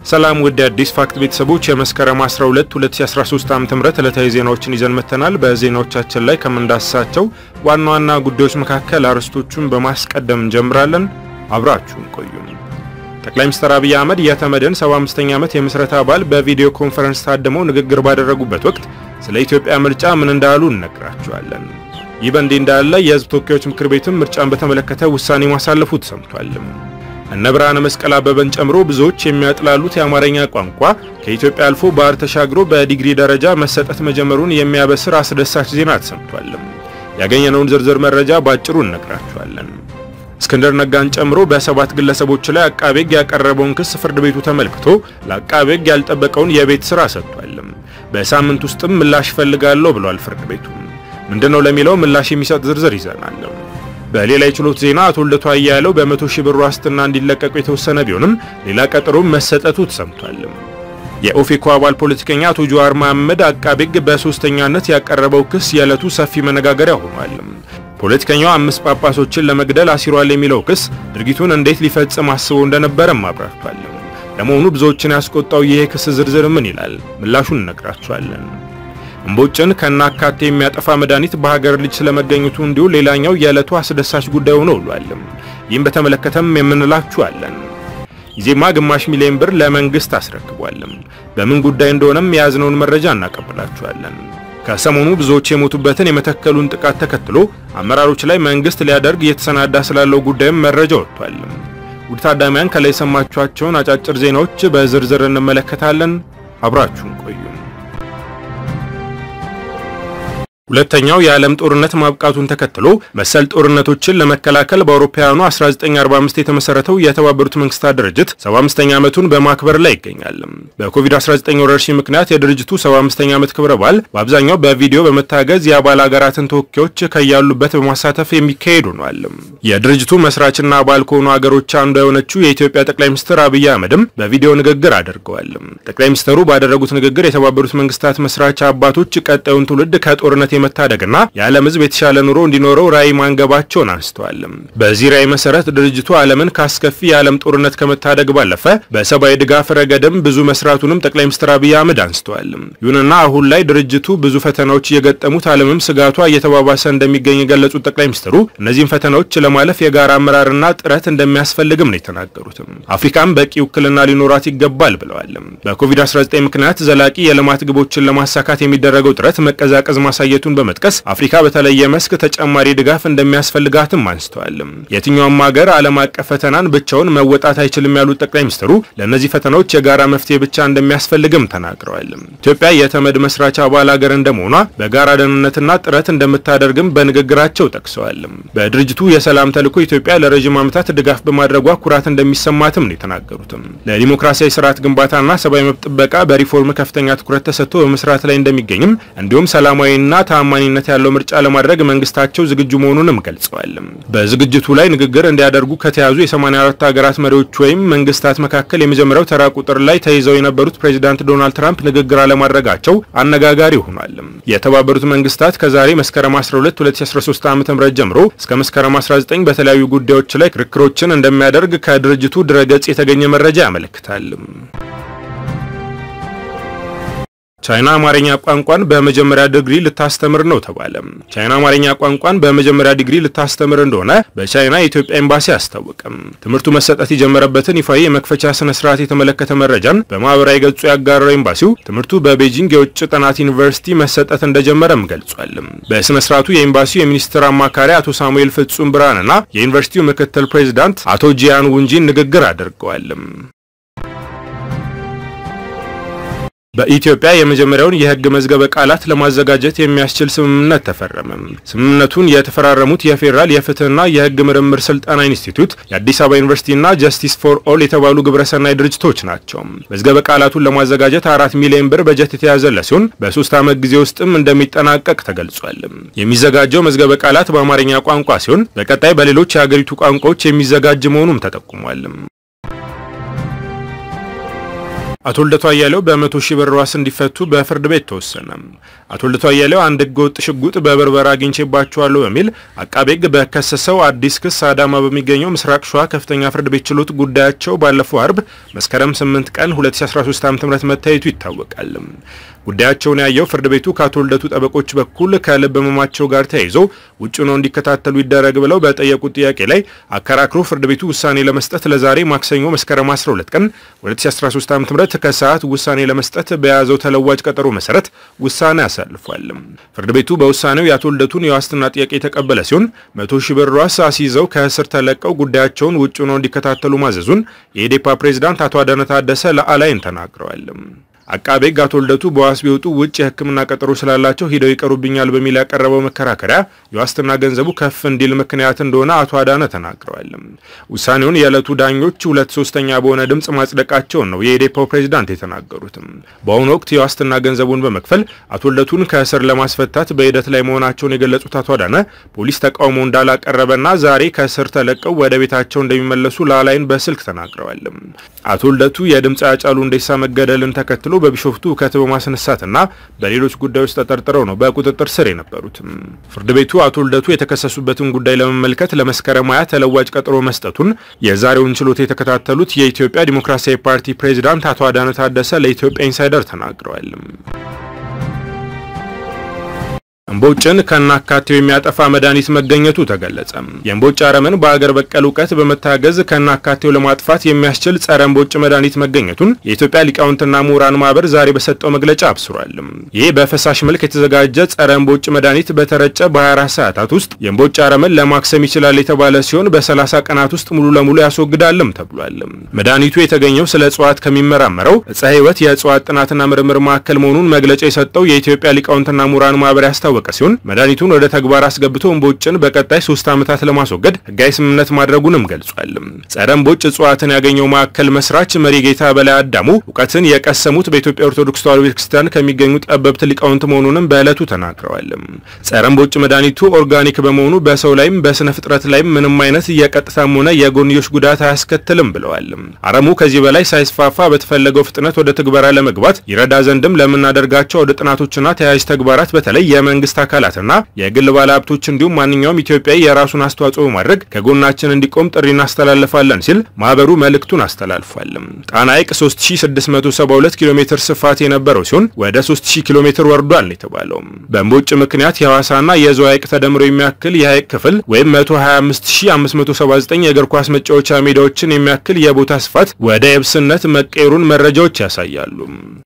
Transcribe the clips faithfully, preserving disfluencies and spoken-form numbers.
ሰላም ወደ አዲስ ፋክት ቤተሰቦች የመስከረም አስራ ሁለት ሁለት ሺህ አስራ ሶስት ዓመተ ምህረት ዕለታዊ ዜናዎችን ይዘን መተናል። በዜናዎቻችን ላይ ከመንዳሳቸው ዋና ዋና ጉዳዮች መካከል አርዕስቶቹን በማስቀደም እንጀምራለን። አብራችሁን ቆዩ። ጠቅላይ ሚኒስትር አብይ አህመድ የተመድን ሰባ አምስተኛ ዓመት የምስረታ በዓል በቪዲዮ ኮንፈረንስ ታድመው ንግግር ባደረጉበት ወቅት ስለ ኢትዮጵያ ምርጫ ምን እንዳሉ እንነግራችኋለን። ይህ በእንዲህ እንዳለ የሕዝብ ተወካዮች ምክር ቤትም ምርጫን በተመለከተ ውሳኔ ማሳለፉ ተሰምቷል። እነ ብርሃነ መስቀል አበበን ጨምሮ ብዙዎች የሚያጥላሉት የአማርኛ ቋንቋ ከኢትዮጵያ አልፎ ባህር ተሻግሮ በዲግሪ ደረጃ መሰጠት መጀመሩን የሚያበስር አስደሳች ዜና ተሰምቷል። ያገኘነውን ዝርዝር መረጃ ባጭሩ እንነግራችኋለን። እስክንድር ነጋን ጨምሮ በሰባት ግለሰቦች ላይ አቃቤ ሕግ ያቀረበውን ክስ ፍርድ ቤቱ ተመልክቶ ለአቃቤ ሕግ ያልጠበቀውን የቤት ስራ ሰጥቷል። በሳምንት ውስጥም ምላሽ ፈልጋለሁ ብሏል ፍርድ ቤቱ። ምንድነው ለሚለው ምላሽ የሚሰጥ ዝርዝር ይዘናል። በሌላ የችሎት ዜና አቶ ልደቱ አያሌው በመቶ ሺህ ብር ዋስትና እንዲለቀቁ የተወሰነ ቢሆንም ሌላ ቀጠሮ መሰጠቱ ተሰምቷል። የኦፌኮ አባል ፖለቲከኛ አቶ ጀዋር መሐመድ አቃቤ ሕግ በሶስተኛነት ያቀረበው ክስ የዕለቱ ሰፊ መነጋገሪያ ሆኗል። ፖለቲከኛው አምስት ጳጳሶችን ለመግደል አሲሯል የሚለው ክስ ድርጊቱን እንዴት ሊፈጽም አስበው እንደነበረም አብራርቷል። ለመሆኑ ብዙዎችን ያስቆጣው ይሄ ክስ ዝርዝር ምን ይላል? ምላሹን እንነግራችኋለን። እምቦጭን ከናካቴ የሚያጠፋ መድኃኒት በሀገር ልጅ ስለመገኘቱ እንዲሁ ሌላኛው የዕለቱ አስደሳች ጉዳይ ሆኖ ውሏል። ይህም በተመለከተም የምንላችኋለን። ኢዜማ ግማሽ ሚሊዮን ብር ለመንግስት አስረክቧል። በምን ጉዳይ እንደሆነም የያዝነውን መረጃ እናቀብላችኋለን። ከሰሞኑ ብዙዎች የሞቱበትን የመተከሉን ጥቃት ተከትሎ አመራሮች ላይ መንግስት ሊያደርግ እየተሰናዳ ስላለው ጉዳይም መረጃ ወጥቷል። ውድ ታዳሚያን ከላይ የሰማችኋቸውን አጫጭር ዜናዎች በዝርዝር እንመለከታለን። አብራችሁን ቆዩ። ሁለተኛው የዓለም ጦርነት ማብቃቱን ተከትሎ መሰል ጦርነቶችን ለመከላከል በአውሮፓውያኑ አስራ ዘጠኝ አርባ አምስት የተመሰረተው የተባበሩት መንግስታት ድርጅት ሰባ አምስተኛ ዓመቱን በማክበር ላይ ይገኛል። በኮቪድ አስራ ዘጠኝ ወረርሽኝ ምክንያት የድርጅቱ ሰባ አምስተኛ ዓመት ክብረ በዓል በአብዛኛው በቪዲዮ በመታገዝ የአባል ሀገራትን ተወካዮች ከያሉበት በማሳተፍ የሚካሄድ ሆኗል። የድርጅቱ መስራችና አባል ከሆኑ ሀገሮች አንዷ የሆነችው የኢትዮጵያ ጠቅላይ ሚኒስትር አብይ አህመድም በቪዲዮ ንግግር አድርገዋል። ጠቅላይ ሚኒስትሩ ባደረጉት ንግግር የተባበሩት መንግስታት መስራች አባቶች ቀጣዩን ትውልድ ከጦርነት መታደግና የዓለም ሕዝብ የተሻለ ኑሮ እንዲኖረው ራዕይ ማንገባቸውን አንስተዋል። በዚህ ራዕይ መሰረት ድርጅቱ ዓለምን ካስከፊ የዓለም ጦርነት ከመታደግ ባለፈ በሰብአዊ ድጋፍ ረገድም ብዙ መስራቱንም ጠቅላይ ሚኒስትር አብይ አህመድ አንስተዋል። ይሁንና አሁን ላይ ድርጅቱ ብዙ ፈተናዎች እየገጠሙት ዓለምም ስጋቷ እየተባባሰ እንደሚገኝ የገለጹት ጠቅላይ ሚኒስትሩ እነዚህን ፈተናዎች ለማለፍ የጋራ አመራርና ጥረት እንደሚያስፈልግም ነው የተናገሩት። አፍሪካም በቂ ውክልና ሊኖራት ይገባል ብለዋል። በኮቪድ አስራ ዘጠኝ ምክንያት ዘላቂ የልማት ግቦችን ለማሳካት የሚደረገው ጥረት መቀዛቀዝ ማሳየቱ በመጥቀስ አፍሪካ በተለየ መስክ ተጨማሪ ድጋፍ እንደሚያስፈልጋትም አንስተዋል። የትኛውም ሀገር ዓለም አቀፍ ፈተናን ብቻውን መወጣት አይችልም ያሉት ጠቅላይ ሚኒስትሩ ለነዚህ ፈተናዎች የጋራ መፍትሄ ብቻ እንደሚያስፈልግም ተናግረዋል። ኢትዮጵያ የተመድ መስራች አባል ሀገር እንደመሆኗ በጋራ ደህንነትና ጥረት እንደምታደርግም በንግግራቸው ጠቅሰዋል። በድርጅቱ የሰላም ተልዕኮ ኢትዮጵያ ለረጅም ዓመታት ድጋፍ በማድረጓ ኩራት እንደሚሰማትም ነው የተናገሩት። ለዲሞክራሲያዊ ስርዓት ግንባታና ሰብአዊ መብት ጥበቃ በሪፎርም ከፍተኛ ትኩረት ተሰጥቶ በመስራት ላይ እንደሚገኝም እንዲሁም ሰላማዊና ታማኝነት ያለው ምርጫ ለማድረግ መንግስታቸው ዝግጁ መሆኑንም ገልጸዋል። በዝግጅቱ ላይ ንግግር እንዲያደርጉ ከተያዙ የሰማንያ አራት ሀገራት መሪዎች ወይም መንግስታት መካከል የመጀመሪያው ተራ ቁጥር ላይ ተይዘው የነበሩት ፕሬዝዳንት ዶናልድ ትራምፕ ንግግር አለማድረጋቸው አነጋጋሪ ሆኗል። የተባበሩት መንግስታት ከዛሬ መስከረም አስራ ሁለት ሁለት ሺህ አስራ ሶስት ዓመተ ምህረት ጀምሮ እስከ መስከረም አስራ ዘጠኝ በተለያዩ ጉዳዮች ላይ ክርክሮችን እንደሚያደርግ ከድርጅቱ ድረገጽ የተገኘ መረጃ ያመለክታል። ቻይና አማርኛ ቋንቋን በመጀመሪያ ዲግሪ ልታስተምር ነው ተባለ። ቻይና አማርኛ ቋንቋን በመጀመሪያ ዲግሪ ልታስተምር እንደሆነ በቻይና የኢትዮጵያ ኤምባሲ አስታወቀም። ትምህርቱ መሰጠት የጀመረበትን ይፋዊ የመክፈቻ ስነ ስርዓት የተመለከተ መረጃን በማህበራዊ ገጹ ያጋራው ኤምባሲው ትምህርቱ በቤጂንግ የውጭ ጥናት ዩኒቨርሲቲ መሰጠት እንደጀመረም ገልጿል። በስነ ስርዓቱ የኤምባሲው የሚኒስትር አማካሪ አቶ ሳሙኤል ፍጹም ብርሃንና የዩኒቨርሲቲው ምክትል ፕሬዝዳንት አቶ ጂያን ውንጂን ንግግር አድርገዋል። በኢትዮጵያ የመጀመሪያውን የህግ መዝገበ ቃላት ለማዘጋጀት የሚያስችል ስምምነት ተፈረመ። ስምምነቱን የተፈራረሙት የፌደራል የፍትህና የህግ ምርምር ስልጠና ኢንስቲትዩት፣ የአዲስ አበባ ዩኒቨርሲቲና ጀስቲስ ፎር ኦል የተባሉ ግብረሰናይ ድርጅቶች ናቸው። መዝገበ ቃላቱን ለማዘጋጀት አራት ሚሊዮን ብር በጀት የተያዘለት ሲሆን በሶስት ዓመት ጊዜ ውስጥም እንደሚጠናቀቅ ተገልጿል። የሚዘጋጀው መዝገበ ቃላት በአማርኛ ቋንቋ ሲሆን በቀጣይ በሌሎች የሀገሪቱ ቋንቋዎች የሚዘጋጅ መሆኑም ተጠቁሟል። አቶ ልደቱ አያሌው በመቶ ሺህ ብር ዋስ እንዲፈቱ በፍርድ ቤት ተወሰነ። አቶ ልደቱ አያሌው አንድ ህገወጥ ሽጉጥ በበርበራ አግኝቼባቸዋለሁ በሚል አቃቤ ህግ በከሰሰው አዲስ ክስ አዳማ በሚገኘው ምስራቅ ሸዋ ከፍተኛ ፍርድ ቤት ችሎት ጉዳያቸው ባለፈው አርብ መስከረም ስምንት ቀን ሁለት ሺህ አስራ ሶስት ዓ.ም መታየቱ ይታወቃል። ጉዳያቸውን ያየው ፍርድ ቤቱ ከአቶ ልደቱ ጠበቆች በኩል ከልብ ህመማቸው ጋር ተያይዞ ውጭ ነው እንዲከታተሉ ይደረግ ብለው በጠየቁት ጥያቄ ላይ አከራክሮ ፍርድ ቤቱ ውሳኔ ለመስጠት ለዛሬ ማክሰኞ መስከረም አስራ ሁለት ቀን ሁለት ሺህ አስራ ሶስት ዓ.ም ከሰዓት ውሳኔ ለመስጠት በያዘው ተለዋጭ ቀጠሮ መሰረት ውሳኔ አሳልፏል። ፍርድ ቤቱ በውሳኔው የአቶ ልደቱን የዋስትና ጥያቄ የተቀበለ ሲሆን መቶ ሺህ ብር ዋስ አስይዘው ከእስር ተለቀው ጉዳያቸውን ውጭ ነው እንዲከታተሉ ማዘዙን የኢዴፓ ፕሬዝዳንት አቶ አዳነ ታደሰ ለአላይን ተናግረዋል። አቃቤ ህግ አቶ ልደቱ በዋስ ቢወጡ ውጭ የህክምና ቀጠሮ ስላላቸው ሂደው ይቀሩብኛል በሚል ያቀረበው መከራከሪያ የዋስትና ገንዘቡ ከፍ እንዲል ምክንያት እንደሆነ አቶ አዳነ ተናግረዋል። ውሳኔውን የዕለቱ ዳኞች ሁለት ሶስተኛ በሆነ ድምጽ ማጽደቃቸውን ነው የኢዴፓው ፕሬዝዳንት የተናገሩት። በአሁኑ ወቅት የዋስትና ገንዘቡን በመክፈል አቶ ልደቱን ከእስር ለማስፈታት በሂደት ላይ መሆናቸውን የገለጹት አቶ አዳነ ፖሊስ ተቃውሞ እንዳላቀረበና ዛሬ ከእስር ተለቀው ወደ ቤታቸው እንደሚመለሱ ለአላይን በስልክ ተናግረዋል። አቶ ልደቱ የድምጽ ያጫሉ ሁንዴሳ መገደልን ተከትሎ በቢሾፍቱ ከተማ ማስነሳትና በሌሎች ጉዳዮች ተጠርጥረው ነው በቁጥጥር ስር የነበሩት። ፍርድ ቤቱ አቶ ልደቱ የተከሰሱበትን ጉዳይ ለመመልከት ለመስከረም ሃያ ተለዋጭ ቀጠሮ መስጠቱን የዛሬውን ችሎት የተከታተሉት የኢትዮጵያ ዲሞክራሲያዊ ፓርቲ ፕሬዝዳንት አቶ አዳነ ታደሰ ለኢትዮጵያ ኢንሳይደር ተናግረዋል። እምቦጭን ከናካቴው የሚያጠፋ መድኃኒት መገኘቱ ተገለጸ። የእምቦጭ አረምን በአገር በቀል ዕውቀት በመታገዝ ከናካቴው ለማጥፋት የሚያስችል ጸረ እምቦጭ መድኃኒት መገኘቱን የኢትዮጵያ ሊቃውንትና ምሁራን ማህበር ዛሬ በሰጠው መግለጫ አብስሯል። ይህ በፈሳሽ መልክ የተዘጋጀ ጸረ እምቦጭ መድኃኒት በተረጨ በሃያ አራት ሰዓታት ውስጥ የእምቦጭ አረምን ለማክሰም ይችላል የተባለ ሲሆን በሰላሳ ቀናት ውስጥ ሙሉ ለሙሉ ያስወግዳልም ተብሏል። መድኃኒቱ የተገኘው ስለ እጽዋት ከሚመራመረው ዕፀ ሕይወት የእጽዋት ጥናትና ምርምር ማዕከል መሆኑን መግለጫ የሰጠው የኢትዮጵያ ሊቃውንትና ምሁራን ማህበር ያስታወቀ ሲሆን መድኃኒቱን ወደ ተግባር አስገብቶ እምቦጭን በቀጣይ ሶስት ዓመታት ለማስወገድ ህጋዊ ስምምነት ማድረጉንም ገልጿል። ጸረ እምቦጭ እጽዋትን ያገኘው ማዕከል መስራች መሪጌታ በላይ አዳሙ ዕውቀትን የቀሰሙት በኢትዮጵያ ኦርቶዶክስ ተዋሕዶ ቤተክርስቲያን ከሚገኙ ጠበብት ሊቃውንት መሆኑንም በዕለቱ ተናግረዋል። ጸረ እምቦጭ መድኃኒቱ ኦርጋኒክ በመሆኑ በሰው ላይም በስነ ፍጥረት ላይም ምንም አይነት የቀጥታም ሆነ የጎንዮሽ ጉዳት አያስከትልም ብለዋል። አረሙ ከዚህ በላይ ሳይስፋፋ በተፈለገው ፍጥነት ወደ ትግበራ ለመግባት ይረዳ ዘንድም ለምናደርጋቸው ወደ ጥናቶችና ተያያዥ ተግባራት በተለይ የመንግስት አካላትና የግል ባለሀብቶች እንዲሁም ማንኛውም ኢትዮጵያዊ የራሱን አስተዋጽኦ በማድረግ ከጎናችን እንዲቆም ጥሪ እናስተላልፋለን ሲል ማህበሩ መልእክቱን አስተላልፏል። ጣና ሐይቅ ሶስት ሺህ ስድስት መቶ ሰባ ሁለት ኪሎ ሜትር ስፋት የነበረው ሲሆን ወደ ሶስት ሺህ ኪሎ ሜትር ወርዷል ነው የተባለው። በእምቦጭ ምክንያት የሐዋሳና የዝዋ ሐይቅ ተደምሮ የሚያክል የሐይቅ ክፍል ወይም መቶ ሀያ አምስት ሺህ አምስት መቶ ሰባ ዘጠኝ የእግር ኳስ መጫወቻ ሜዳዎችን የሚያክል የቦታ ስፋት ወደ የብስነት መቀየሩን መረጃዎች ያሳያሉ።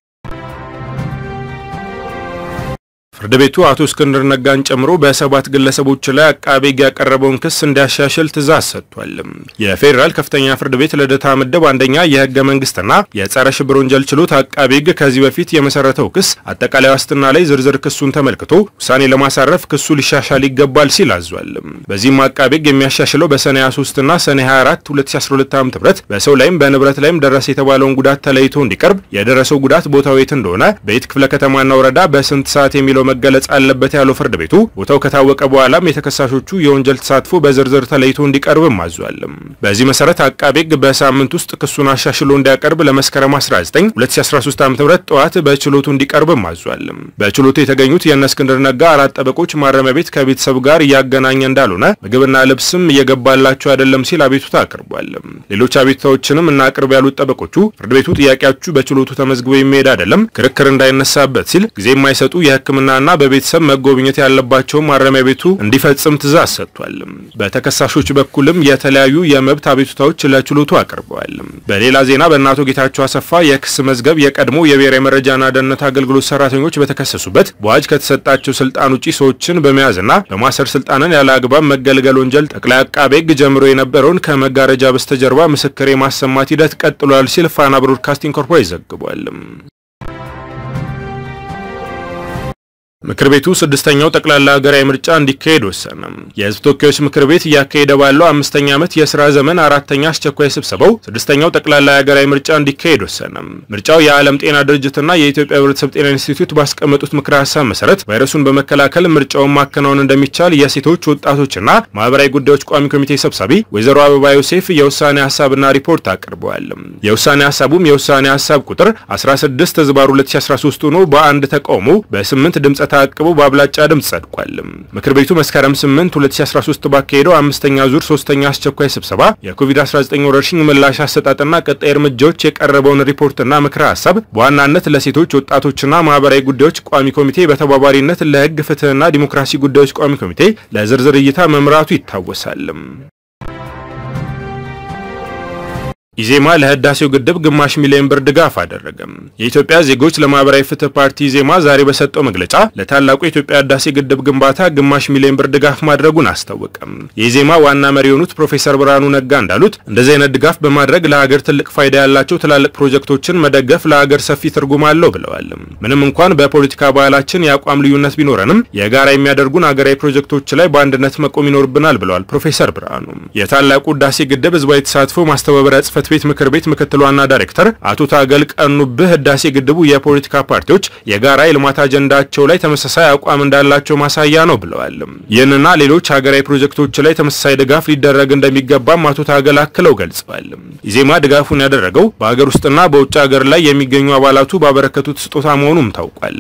ፍርድ ቤቱ አቶ እስክንድር ነጋን ጨምሮ በሰባት ግለሰቦች ላይ አቃቤ ሕግ ያቀረበውን ክስ እንዲያሻሽል ትዕዛዝ ሰጥቷል። የፌዴራል ከፍተኛ ፍርድ ቤት ልደታ ምድብ አንደኛ የህገ መንግስትና የጸረ ሽብር ወንጀል ችሎት አቃቤ ሕግ ከዚህ በፊት የመሰረተው ክስ አጠቃላይ ዋስትና ላይ ዝርዝር ክሱን ተመልክቶ ውሳኔ ለማሳረፍ ክሱ ሊሻሻል ይገባል ሲል አዟል። በዚህም አቃቤ ሕግ የሚያሻሽለው በሰኔ ሃያ ሶስት እና ሰኔ ሃያ አራት ሁለት ሺህ አስራ ሁለት ዓ.ም በሰው ላይም በንብረት ላይም ደረሰ የተባለውን ጉዳት ተለይቶ እንዲቀርብ የደረሰው ጉዳት ቦታው የት እንደሆነ በየት ክፍለ ከተማና ወረዳ በስንት ሰዓት የሚለው መገለጽ አለበት ያለው ፍርድ ቤቱ ቦታው ከታወቀ በኋላም የተከሳሾቹ የወንጀል ተሳትፎ በዝርዝር ተለይቶ እንዲቀርብም አዟል። በዚህ መሰረት አቃቤ ሕግ በሳምንት ውስጥ ክሱን አሻሽሎ እንዲያቀርብ ለመስከረም አስራ ዘጠኝ ሁለት ሺህ አስራ ሶስት ዓ.ም ጠዋት በችሎቱ እንዲቀርብም አዟል። በችሎቱ የተገኙት የእነ እስክንድር ነጋ አራት ጠበቆች ማረሚያ ቤት ከቤተሰብ ጋር እያገናኘ እንዳልሆነ ምግብና ልብስም እየገባላቸው አይደለም ሲል አቤቱታ አቅርቧል። ሌሎች አቤቱታዎችንም እናቅርብ ያሉት ጠበቆቹ ፍርድ ቤቱ ጥያቄያችሁ በችሎቱ ተመዝግቦ የሚሄድ አይደለም፣ ክርክር እንዳይነሳበት ሲል ጊዜ የማይሰጡ የሕክምናና በቤተሰብ መጎብኘት ያለባቸው ማረሚያ ቤቱ እንዲፈጽም ትዕዛዝ ሰጥቷል። በተከሳሾች በኩልም የተለያዩ የመብት አቤቱታዎች ለችሎቱ አቅርበዋል። በሌላ ዜና በእናቶ ጌታቸው አሰፋ የክስ መዝገብ የቀድሞ የብሔራዊ መረጃና ደህንነት አገልግሎት ሰራተኞች በተከሰሱበት በአዋጅ ከተሰጣቸው ስልጣን ውጪ ሰዎችን በመያዝና በማሰር ስልጣንን ያለ አግባብ መገልገል ወንጀል ጠቅላይ አቃቤ ሕግ ጀምሮ የነበረውን ከመጋረጃ በስተጀርባ ምስክር የማሰማት ሂደት ቀጥሏል ሲል ፋና ብሮድካስቲንግ ኮርፖሬት ዘግቧል። ምክር ቤቱ ስድስተኛው ጠቅላላ ሀገራዊ ምርጫ እንዲካሄድ ወሰነ። የሕዝብ ተወካዮች ምክር ቤት እያካሄደ ባለው አምስተኛ ዓመት የሥራ ዘመን አራተኛ አስቸኳይ ስብሰባው ስድስተኛው ጠቅላላ ሀገራዊ ምርጫ እንዲካሄድ ወሰነ። ምርጫው የዓለም ጤና ድርጅትና የኢትዮጵያ ሕብረተሰብ ጤና ኢንስቲትዩት ባስቀመጡት ምክረ ሐሳብ መሰረት ቫይረሱን በመከላከል ምርጫውን ማከናወን እንደሚቻል የሴቶች ወጣቶችና ማህበራዊ ጉዳዮች ቋሚ ኮሚቴ ሰብሳቢ ወይዘሮ አበባ ዮሴፍ የውሳኔ ሐሳብና ሪፖርት አቅርበዋል። የውሳኔ ሐሳቡም የውሳኔ ሐሳብ ቁጥር አስራ ስድስት ዝባር ሁለት ሺህ አስራ ሶስት ሆኖ በአንድ ተቃውሞ በስምንት ድምጽ ታቅቦ በአብላጫ ድምጽ ጸድቋል። ምክር ቤቱ መስከረም ስምንት ሁለት ሺህ አስራ ሶስት ባካሄደው አምስተኛ ዙር ሶስተኛ አስቸኳይ ስብሰባ የኮቪድ አስራ ዘጠኝ ወረርሽኝ ምላሽ አሰጣጥና ቀጣይ እርምጃዎች የቀረበውን ሪፖርትና ምክረ ሐሳብ በዋናነት ለሴቶች ወጣቶችና ማህበራዊ ጉዳዮች ቋሚ ኮሚቴ በተባባሪነት ለሕግ ፍትህና ዲሞክራሲ ጉዳዮች ቋሚ ኮሚቴ ለዝርዝር እይታ መምራቱ ይታወሳል። ኢዜማ ለህዳሴው ግድብ ግማሽ ሚሊዮን ብር ድጋፍ አደረገ። የኢትዮጵያ ዜጎች ለማህበራዊ ፍትህ ፓርቲ ኢዜማ ዛሬ በሰጠው መግለጫ ለታላቁ የኢትዮጵያ ህዳሴ ግድብ ግንባታ ግማሽ ሚሊዮን ብር ድጋፍ ማድረጉን አስታወቀ። የኢዜማ ዋና መሪ የሆኑት ፕሮፌሰር ብርሃኑ ነጋ እንዳሉት እንደዚህ አይነት ድጋፍ በማድረግ ለሀገር ትልቅ ፋይዳ ያላቸው ትላልቅ ፕሮጀክቶችን መደገፍ ለሀገር ሰፊ ትርጉም አለው ብለዋል። ምንም እንኳን በፖለቲካ ባህላችን የአቋም ልዩነት ቢኖረንም የጋራ የሚያደርጉን ሀገራዊ ፕሮጀክቶች ላይ በአንድነት መቆም ይኖርብናል ብለዋል ፕሮፌሰር ብርሃኑ። የታላቁ ህዳሴ ግድብ ህዝባዊ ተሳትፎ ማስተባበሪያ ጽፈት ቤት ምክር ቤት ምክትል ዋና ዳይሬክተር አቶ ታገል ቀኑብህ ህዳሴ ግድቡ የፖለቲካ ፓርቲዎች የጋራ የልማት አጀንዳቸው ላይ ተመሳሳይ አቋም እንዳላቸው ማሳያ ነው ብለዋል። ይህንና ሌሎች ሀገራዊ ፕሮጀክቶች ላይ ተመሳሳይ ድጋፍ ሊደረግ እንደሚገባም አቶ ታገል አክለው ገልጸዋል። ኢዜማ ድጋፉን ያደረገው በሀገር ውስጥና በውጭ ሀገር ላይ የሚገኙ አባላቱ ባበረከቱት ስጦታ መሆኑም ታውቋል።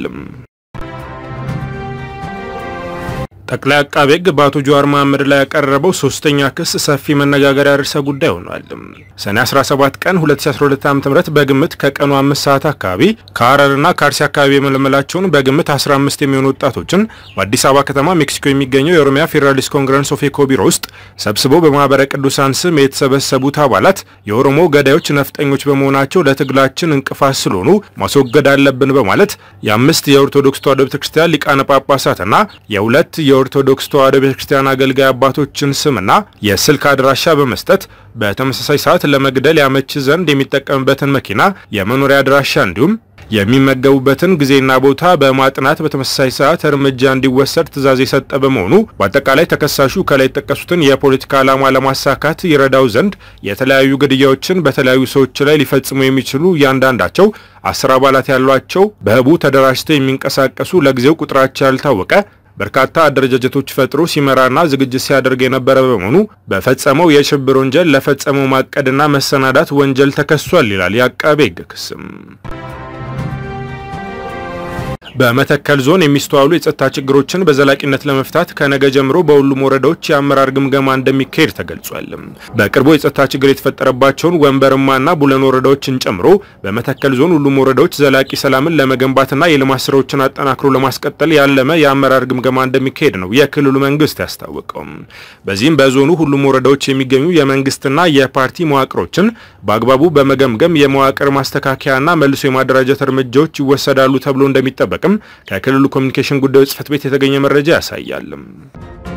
ጠቅላይ አቃቤ ሕግ በአቶ ጀዋር መሐመድ ላይ ያቀረበው ሶስተኛ ክስ ሰፊ መነጋገሪያ ርዕሰ ጉዳይ ሆኗል። ሰኔ አስራ ሰባት ቀን ሁለት ሺህ አስራ ሁለት ዓ.ም በግምት ከቀኑ አምስት ሰዓት አካባቢ ከሐረርና ከአርሲ አካባቢ የመለመላቸውን በግምት አስራ አምስት የሚሆኑ ወጣቶችን በአዲስ አበባ ከተማ ሜክሲኮ የሚገኘው የኦሮሚያ ፌዴራሊስት ኮንግረስ ኦፌኮ ቢሮ ውስጥ ሰብስበው በማህበረ ቅዱሳን ስም የተሰበሰቡት አባላት የኦሮሞ ገዳዮች ነፍጠኞች በመሆናቸው ለትግላችን እንቅፋት ስለሆኑ ማስወገድ አለብን በማለት የአምስት የኦርቶዶክስ ተዋሕዶ ቤተክርስቲያን ሊቃነ ጳጳሳትና የሁለት የኦርቶዶክስ ተዋሕዶ ቤተክርስቲያን አገልጋይ አባቶችን ስምና የስልክ አድራሻ በመስጠት በተመሳሳይ ሰዓት ለመግደል ያመች ዘንድ የሚጠቀምበትን መኪና የመኖሪያ አድራሻ እንዲሁም የሚመገቡበትን ጊዜና ቦታ በማጥናት በተመሳሳይ ሰዓት እርምጃ እንዲወሰድ ትዕዛዝ የሰጠ በመሆኑ በአጠቃላይ ተከሳሹ ከላይ የተጠቀሱትን የፖለቲካ ዓላማ ለማሳካት ይረዳው ዘንድ የተለያዩ ግድያዎችን በተለያዩ ሰዎች ላይ ሊፈጽሙ የሚችሉ እያንዳንዳቸው አስር አባላት ያሏቸው በህቡ ተደራጅተው የሚንቀሳቀሱ ለጊዜው ቁጥራቸው ያልታወቀ በርካታ አደረጃጀቶች ፈጥሮ ሲመራና ዝግጅት ሲያደርግ የነበረ በመሆኑ በፈጸመው የሽብር ወንጀል ለፈጸመው ማቀድና መሰናዳት ወንጀል ተከሷል ይላል የአቃቤ ሕግ ክስም። በመተከል ዞን የሚስተዋሉ የጸጥታ ችግሮችን በዘላቂነት ለመፍታት ከነገ ጀምሮ በሁሉም ወረዳዎች የአመራር ግምገማ እንደሚካሄድ ተገልጿል። በቅርቡ የጸጥታ ችግር የተፈጠረባቸውን ወንበርማና ቡለን ወረዳዎችን ጨምሮ በመተከል ዞን ሁሉም ወረዳዎች ዘላቂ ሰላምን ለመገንባትና የልማት ስራዎችን አጠናክሮ ለማስቀጠል ያለመ የአመራር ግምገማ እንደሚካሄድ ነው የክልሉ መንግስት ያስታወቀው። በዚህም በዞኑ ሁሉም ወረዳዎች የሚገኙ የመንግስትና የፓርቲ መዋቅሮችን በአግባቡ በመገምገም የመዋቅር ማስተካከያና መልሶ የማደራጀት እርምጃዎች ይወሰዳሉ ተብሎ እንደሚጠበቅ ከክልሉ ኮሚኒኬሽን ጉዳዮች ጽፈት ቤት የተገኘ መረጃ ያሳያል።